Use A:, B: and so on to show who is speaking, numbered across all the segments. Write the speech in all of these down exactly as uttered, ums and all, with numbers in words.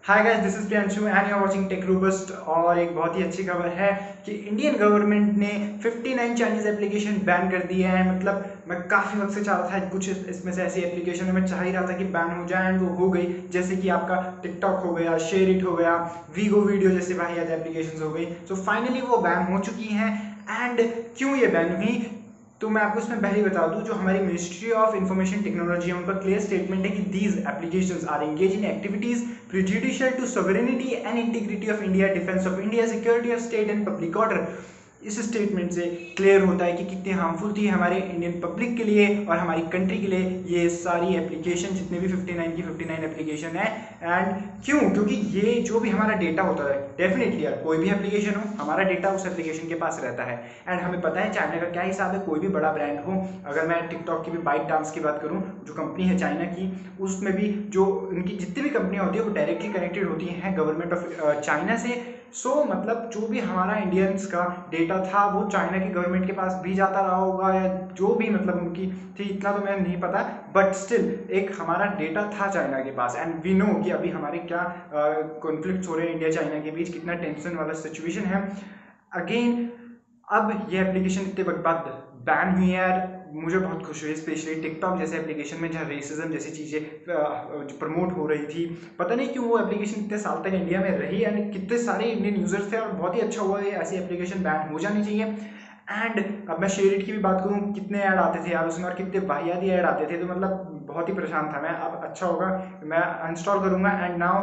A: Hi guys, this is Priyanshu and you are watching Tech Robust. और एक बहुत ही अच्छी खबर है कि इंडियन गवर्नमेंट ने उनसठ चाइनीज एप्लीकेशन बैन कर दिए हैं। मतलब मैं काफ़ी वक्त से चाह रहा था कुछ इसमें से ऐसी एप्लीकेशन है, मैं चाह ही रहा था कि बैन हो जाए एंड वो हो गई। जैसे कि आपका टिकटॉक हो गया, शेयर इट हो गया, वीगो वीडियो जैसे वाहियात एप्लीकेशन हो गई। सो फाइनली वो बैन हो चुकी हैं। एंड क्यों ये बैन हुई तो मैं आपको इसमें पहले बता दूं, जो हमारी मिनिस्ट्री ऑफ इंफॉर्मेशन टेक्नोलॉजी है उनका क्लियर स्टेटमेंट है कि these applications are engage in activities prejudicial to sovereignty and integrity of India, defence of India, security of state and public order. इस स्टेटमेंट से क्लियर होता है कि कितनी हार्मफुल थी हमारे इंडियन पब्लिक के लिए और हमारी कंट्री के लिए ये सारी एप्लीकेशन, जितने भी उनसठ की उनसठ एप्लीकेशन है। एंड क्यों? क्योंकि ये जो भी हमारा डेटा होता है, डेफिनेटली यार कोई भी एप्लीकेशन हो, हमारा डेटा उस एप्लीकेशन के पास रहता है। एंड हमें पता है चाइना का क्या हिसाब है। कोई भी बड़ा ब्रांड हो, अगर मैं टिकटॉक की भी बाइट डांस की बात करूँ, जो कंपनी है चाइना की, उसमें भी जो उनकी जितनी भी कंपनियां होती है वो डायरेक्टली कनेक्टेड होती हैं गवर्नमेंट ऑफ चाइना से। सो so, मतलब जो भी हमारा इंडियंस का डेटा था वो चाइना की गवर्नमेंट के पास भी जाता रहा होगा, या जो भी मतलब उनकी थी, इतना तो मैं नहीं पता, बट स्टिल एक हमारा डेटा था चाइना के पास। एंड वी नो कि अभी हमारे क्या कॉन्फ्लिक्ट्स हो रहे हैं इंडिया चाइना के बीच, कितना टेंशन वाला सिचुएशन है। अगेन अब ये एप्लीकेशन इतने वक्त बाद बैन हुई है यार, मुझे बहुत खुशी हुई। स्पेशली टिकटॉक जैसे एप्लीकेशन में जहाँ रेसिज्म जैसी चीज़ें प्रमोट हो रही थी, पता नहीं क्यों वो एप्लीकेशन इतने साल तक इंडिया में रही, यानी कितने सारे इंडियन यूजर्स थे और बहुत ही अच्छा हुआ है। ऐसी एप्लीकेशन बैन हो जानी चाहिए। एंड अब मैं शेयर इट की भी बात करूँ, कितने ऐड आते थे यार उसमें और कितने वाहियाती ऐड आते थे, तो मतलब बहुत ही परेशान था मैं। अब अच्छा होगा, मैं अनइंस्टॉल करूंगा। एंड नाउ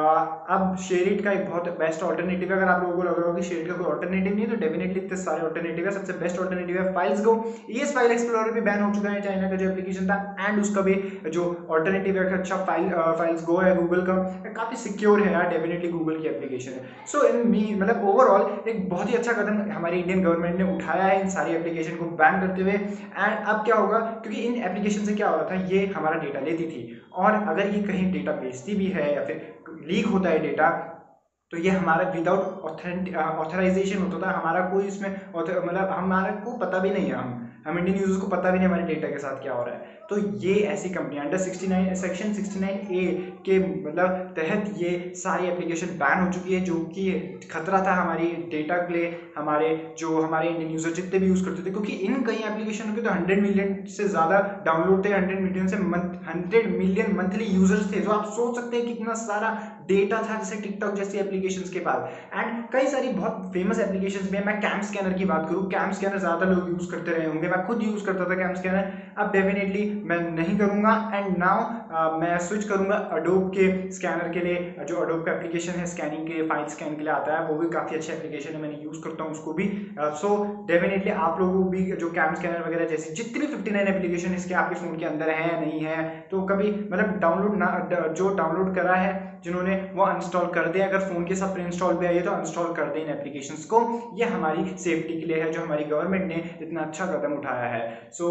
A: अब शेयर इट का एक बहुत बेस्ट ऑल्टरनेटिव है। अगर आप लोगों को लग रहा हो कि शेयर इट का कोई ऑल्टरनेटिव नहीं है, तो डेफिनेटली इतने सारे ऑल्टरनेटिव है। सबसे बेस्ट ऑल्टरनेटिव है files go. ES file explorer भी बैन हो चुका है चाइना का जो एप्लीकेशन था, एंड उसका भी जो ऑल्टरनेटिव है अच्छा फाइल फाइल्स गो है गूगल का, काफी सिक्योर है यार, डेफिनेटली गूगल की एप्लीकेशन है। सो इन मी मतलब ओवरऑल एक बहुत ही अच्छा कदम हमारी इंडियन गवर्नमेंट ने उठाया है इन सारी एप्लीकेशन को बैन करते हुए। एंड अब क्या होगा, क्योंकि इन एप्लीकेशन से क्या हो रहा था, ये हमारा डेटा लेती थी, और अगर ये कहीं डेटा बेचती भी है या फिर लीक होता है डेटा, तो ये हमारा विदाउट ऑथराइजेशन होता था। हमारा कोई इसमें मतलब हमारा को पता भी नहीं है, हम हम इंडियन यूजर्स को पता भी नहीं हमारे डेटा के साथ क्या हो रहा है। तो ये ऐसी कंपनी अंडर उनहत्तर सेक्शन उनहत्तर ए के मतलब तहत ये सारी एप्लीकेशन बैन हो चुकी है, जो कि खतरा था हमारी डेटा के लिए, हमारे जो हमारे इंडियन यूजर जितने भी यूज करते थे। क्योंकि इन कई एप्लीकेशन के तो हंड्रेड मिलियन से ज्यादा डाउनलोड थे, हंड्रेड मिलियन से हंड्रेड मिलियन मंथली यूजर्स थे। तो आप सोच सकते हैं कितना सारा डेटा था जैसे टिकटॉक जैसी एप्लीकेशंस के पास। एंड कई सारी बहुत फेमस एप्लीकेशंस भी है। मैं कैम स्कैनर की बात करूं, कैम स्कैनर ज्यादा लोग यूज करते रहे होंगे, मैं खुद यूज करता था कैम स्कैनर, अब डेफिनेटली मैं नहीं करूंगा। एंड नाउ मैं स्विच करूंगा अडोब के स्कैनर के लिए। जो अडोब का एप्लीकेशन है स्कैनिंग के, फाइल स्कैन के लिए आता है, वो भी काफी अच्छा एप्लीकेशन है, मैंने यूज करता हूँ उसको भी। सो डेफिनेटली आप लोगों को भी जो कैम स्कैनर वगैरह जैसी जितनी भी उनसठ एप्लीकेशन इसके आपके फोन के अंदर है नहीं है, तो कभी मतलब डाउनलोड ना, जो डाउनलोड करा है जिन्होंने, वो अनइंस्टॉल कर दे। अगर फोन के साथ प्री इंस्टॉल भी आई है तो अनइंस्टॉल कर दे इन एप्लीकेशंस को। ये हमारी सेफ्टी के लिए है, जो हमारी गवर्नमेंट ने इतना अच्छा कदम उठाया है। सो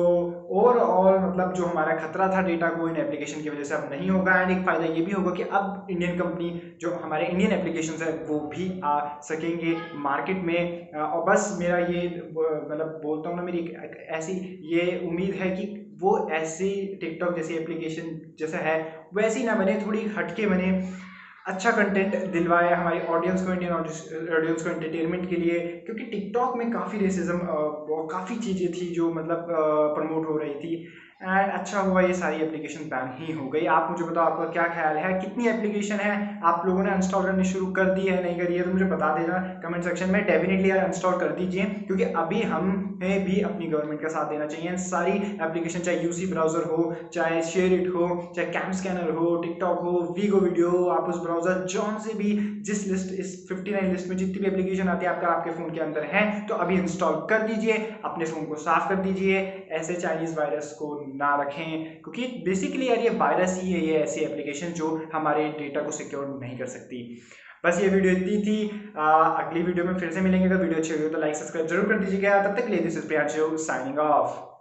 A: ओवरऑल मतलब जो हमारा खतरा था डेटा को इन एप्लीकेशन की वजह से अब नहीं होगा। एंड एक फायदा ये भी होगा कि अब इंडियन कंपनी जो हमारे इंडियन एप्लीकेशन है वो भी आ सकेंगे मार्केट में। और बस मेरा ये मतलब बोलता हूँ ना, मेरी ऐसी ये उम्मीद है कि वो ऐसी टिकटॉक जैसी एप्लीकेशन जैसा है वैसी ना बने, थोड़ी हटके बने, अच्छा कंटेंट दिलवाए हमारी ऑडियंस को, इंडियन ऑडियंस को एंटरटेनमेंट के लिए। क्योंकि टिकटॉक में काफ़ी रेसिज्म, काफ़ी चीज़ें थी जो मतलब प्रमोट हो रही थी। एंड अच्छा हुआ ये सारी एप्लीकेशन बैन ही हो गई। आप मुझे बताओ आपका क्या ख्याल है, कितनी एप्लीकेशन है आप लोगों ने अनइंस्टॉल करनी शुरू कर दी है, नहीं करी है, तो मुझे बता देना कमेंट सेक्शन में। डेफिनेटली यार अनइंस्टॉल कर दीजिए, क्योंकि अभी हमें भी अपनी गवर्नमेंट का साथ देना चाहिए। सारी एप्लीकेशन, चाहे यूसी ब्राउजर हो, चाहे शेयर इट हो, चाहे कैम स्कैनर हो, टिकटॉक हो, वीगो वीडियो हो, आप उस ब्राउजर जॉन से भी, जिस लिस्ट इस उनसठ लिस्ट में जितनी भी एप्लीकेशन आती है आपका आपके फोन के अंदर है, तो अभी इंस्टॉल कर दीजिए, अपने फोन को साफ कर दीजिए, ऐसे चाइनीज वायरस को ना रखें। क्योंकि बेसिकली यार ये वायरस ही है, ये ऐसी एप्लीकेशन जो हमारे डेटा को सिक्योर नहीं कर सकती। बस ये वीडियो इतनी थी। आ, अगली वीडियो में फिर से मिलेंगे। अगर वीडियो अच्छी हुई तो लाइक सब्सक्राइब जरूर कर दीजिएगा। तब तक के लिए this is Priyanshu signing of.